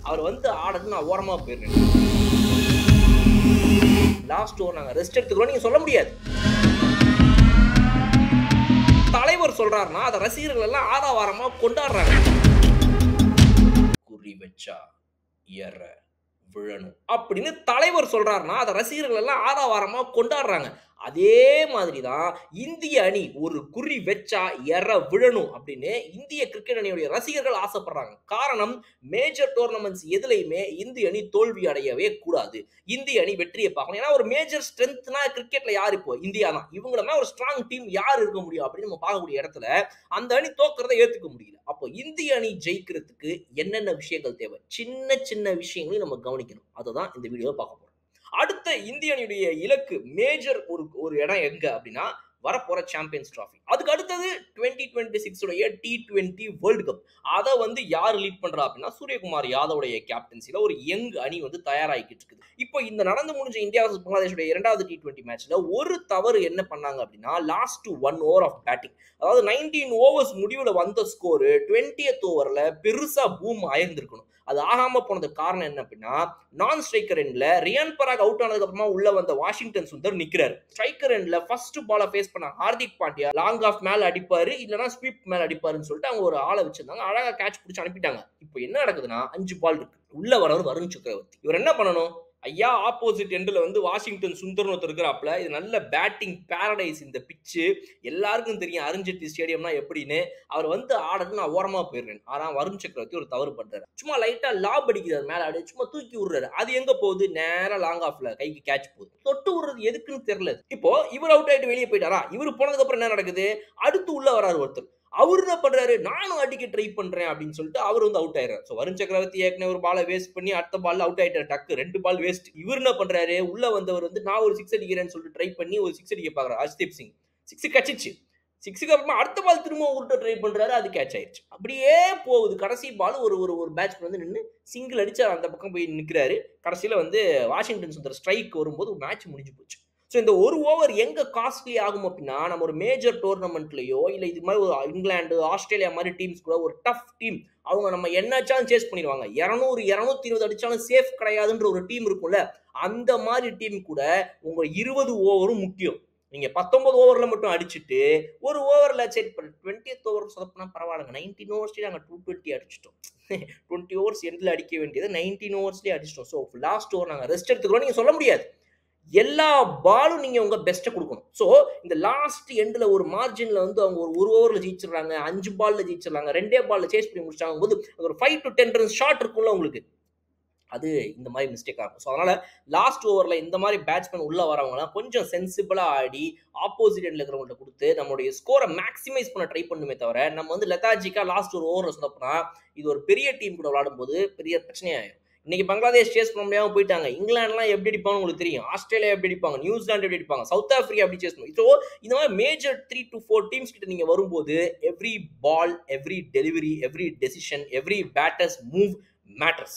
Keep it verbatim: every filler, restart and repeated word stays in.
அவர் வந்து ஆடுறது நான் ஓரமா போயிடுறேன். லாஸ்ட் ஓவர் நாங்க ரெஸ்ட் எடுத்துக்கிறோம் நீங்க சொல்ல முடியாது. தலைவர் சொல்றாருன்னா அத ரசிகர்கள் எல்லாம் ஆரவாரமா கொண்டாடுறாங்க. குறி வச்சா எற விழணும் அப்படின்னு தலைவர் சொல்றாருன்னா அத ரசிகர்கள் எல்லாம் ஆரவாரமா கொண்டாடுறாங்க. அதே மாதிரி தான் இந்திய அணி ஒரு குறி வச்சா எற விழணும் அப்படின்னு இந்திய கிரிக்கெட் அணியுடைய ரசிகர்கள் ஆசைப்படுறாங்க. காரணம் மேஜர் டோர்னமெண்ட்ஸ் எதுலையுமே இந்திய அணி தோல்வி அடையவே கூடாது. இந்திய அணி வெற்றியை பார்க்கணும். ஏன்னா ஒரு மேஜர் ஸ்ட்ரென்த்னா கிரிக்கெட்ல யார் இப்போ இந்தியா தான். இவங்கள ஒரு ஸ்ட்ராங் டீம் யார் இருக்க முடியும் அப்படின்னு நம்ம பார்க்கக்கூடிய இடத்துல அந்த அணி தோக்கிறத ஏத்துக்க முடியல. அப்போ இந்திய அணி ஜெயிக்கிறதுக்கு என்னென்ன விஷயங்கள் தேவை? சின்ன சின்ன விஷயங்களையும் நம்ம கவனிக்கணும். அதுதான் இந்த வீடியோவை பார்க்க போறோம். அடுத்த இந்திய அணியுடைய இலக்கு மேஜர் ஒரு ஒரு இடம் எங்க அப்படின்னா வரப்போற சாம்பியன்ஸ் டிராஃபி. அதுக்கு அடுத்தது டுவெண்ட்டி டுவெண்ட்டி சிக்ஸ் உடைய டி டுவெண்ட்டி வேர்ல்டு கப். அதை வந்து யார் லீட் பண்றா அப்படின்னா சூரியகுமார் யாதவுடைய கேப்டன்சில ஒரு யங் அணி வந்து தயாராகிட்டு இருக்குது. இப்போ இந்த நடந்து முடிஞ்ச இந்தியா வர்சஸ் பங்களாதேஷுடைய இரண்டாவது டி டுவெண்ட்டி மேட்ச்ல ஒரு தவறு என்ன பண்ணாங்க அப்படின்னா last one over of batting, அதாவது நைன்டீன் ஓவர்ஸ் முடிவுல வந்த ஸ்கோர் டுவெண்டியத் ஓவர்ல பெருசா பூம் ஆயிருந்திருக்கணும். அது ஆகாம போனது காரணம் என்ன அப்படின்னா நான் ஸ்ட்ரைக்கர் எண்ட்ல ரியான் பராக் அவுட் ஆனதுக்கு அப்புறமா உள்ள வந்த வாஷிங்டன் சுந்தர் நிக்கிறாரு. ஸ்ட்ரைக்கர் எண்ட்ல ஃபர்ஸ்ட் பால ஃபேஸ் பண்ண ஹார்திக் பாண்டியா லாங் ஆஃப் மேல அடிப்பாரு இல்லனா ஸ்வீப் மேல அடிப்பாருன்னு சொல்லிட்டு அவங்க ஒரு ஆளை வச்சிருந்தாங்க. அழகா கேட்ச் பிடிச்சு அனுப்பிட்டாங்க. இப்போ என்ன நடக்குதுன்னா அஞ்சு பால் இருக்கு. உள்ள வரவர் வருண் சக்கரவர்த்தி. இவர் என்ன பண்ணணும்? ஐயா ஆப்போசிட் எண்டில் வந்து வாஷிங்டன் சுந்தர்னு ஒருத்தர் இருக்கிறாப்ல. இது நல்ல பேட்டிங் பேரடைஸ் இந்த பிச்சு. எல்லாருக்கும் தெரியும் அருண்ஜேட்லி ஸ்டேடியம்னா எப்படின்னு. அவர் வந்து ஆடுறது நான் ஓரமா போயிடுறேன். ஆனா வருண் சக்கரவர்த்தி ஒரு தவறு பண்றாரு. சும்மா லைட்டா லாப் அடிக்கிறார் மேல ஆடு, சும்மா தூக்கி விடுறாரு. அது எங்க போகுது? நேரா லாங் ஆஃப்ல கைக்கு கேட்ச் போகுது. தொட்டு விடுறது எதுக்குன்னு தெரியல. இப்போ இவர் அவுட் ஆயிட்டு வெளியே போயிட்டாரா? இவர் போனதுக்கு அப்புறம் என்ன நடக்குது? அடுத்து உள்ள வராரு ஒருத்தர். அவர் என்ன பண்றாரு? நானும் அடிக்க ட்ரை பண்றேன் அப்படின்னு சொல்லிட்டு அவர் வந்து அவுட் ஆயிடுறாரு. சோ வருண் சக்கரவர்த்தி ஏற்கனவே ஒரு பாலை வேஸ்ட் பண்ணி அடுத்த பால் அவுட் ஆயிட்டாரு. டக்கு ரெண்டு பால் வேஸ்ட். இவர் என்ன பண்றாரு? உள்ள வந்தவர் வந்து நான் ஒரு சிக்ஸ் அடிக்கிறேன்னு சொல்லிட்டு ட்ரை பண்ணி ஒரு சிக்ஸ் அடிக்க பாக்குறாரு. ஹர்ஷ்தீப் சிங் சிக்ஸ் கச்சிச்சு. சிக்ஸுக்கு அப்புறமா அடுத்த பால் திரும்ப உருட்ட ட்ரை பண்றாரு. அது கேட்ச் ஆயிடுச்சு. அப்படியே போகுது. கடைசி பால் ஒரு ஒரு ஒரு பேட்ஸ்மேன் வந்து நின்று சிங்கிள் அடிச்சு அந்த பக்கம் போய் நிற்கிறாரு. கடைசியில வந்து வாஷிங்டன் சுந்தர் ஸ்ட்ரைக் வரும்போது மேட்ச் முடிஞ்சு போச்சு. ஸோ இந்த ஒரு ஓவர் எங்க காஸ்ட்லி ஆகும் அப்படின்னா நம்ம ஒரு மேஜர் டோர்னமெண்ட்லயோ இல்லை இது மாதிரி ஒரு இங்கிலாந்து ஆஸ்திரேலியா மாதிரி டீம்ஸ் கூட ஒரு டஃப் டீம் அவங்க நம்ம என்னாச்சாலும் சேஸ் பண்ணிடுவாங்க. இருநூறு இருநூத்தி இருபது அடிச்சாலும் சேஃப் கிடையாதுன்ற ஒரு டீம் இருக்கும்ல, அந்த மாதிரி டீம் கூட உங்க இருபது ஓவரும் முக்கியம். நீங்க பத்தொன்பது ஓவர்ல மட்டும் அடிச்சுட்டு ஒரு ஓவர்ல சரி டுவெண்டியத் ஓவர் சொதப்பினா பரவாயில்லைங்க. நைன்டீன் ஓவர்ஸ்லேயே நாங்கள் டூ டுவெண்ட்டி அடிச்சிட்டோம். டுவெண்ட்டி ஓவர்ஸ் எண்டில் அடிக்க வேண்டியது நைன்டீன் ஓவர்ஸ்லேயே அடிச்சிட்டோம். ஸோ லாஸ்ட் ஓவர் நாங்கள் ரெஸ்ட் எடுத்துக்கிறோம் நீங்க சொல்ல முடியாது. எல்லா பாலும் நீங்க உங்க பெஸ்ட்டை கொடுக்கணும். ஸோ இந்த லாஸ்ட் எண்ட்ல ஒரு மார்ஜின்ல வந்து அவங்க ஒரு ஒரு ஓவர்ல ஜெயிச்சிடறாங்க, அஞ்சு பால்ல ஜெயிச்சிடறாங்க, ரெண்டே பால்ல சேஸ் பண்ணி முடிச்சாங்க போது ஒரு five to ten run shot இருக்கும்ல உங்களுக்கு, அது இந்த மாதிரி மிஸ்டேக் ஆகும். ஸோ அதனால லாஸ்ட் ஓவர்ல இந்த மாதிரி பேட்ஸ்மேன் உள்ள வரவங்கலாம் கொஞ்சம் சென்சிபிளா ஆடி ஆப்போசிட் எண்ட்ல இருக்கிறவங்கள்ட்ட கொடுத்து நம்மளுடைய ஸ்கோரை மேக்ஸிமைஸ் பண்ண ட்ரை பண்ணுமே தவிர நம்ம வந்து லெத்தாஜிக்கா லாஸ்ட் ஒரு ஓவர்ல சொன்னப்பனா இது ஒரு பெரிய டீம் கூட விளையாடும் போது பெரிய பிரச்சனையாயிரும். இன்னைக்கு பங்களாதேஷ் சேஸ் பண்ண முடியாம போயிட்டாங்க. இங்கிலாந்துலாம் எப்படி அடிப்பாங்க உங்களுக்கு தெரியும். ஆஸ்திரேலியா எப்படி அடிப்பாங்க, நியூசிலாந்து எப்படி அடிப்பாங்க, சவுத் ஆப்பிரிக்கா எப்படி சேஸ் பண்ணுவாங்க. ஸோ இந்த மாதிரி major three to four teams கிட்ட நீங்க வரும்போது every ball, every delivery, every decision, every batters move matters.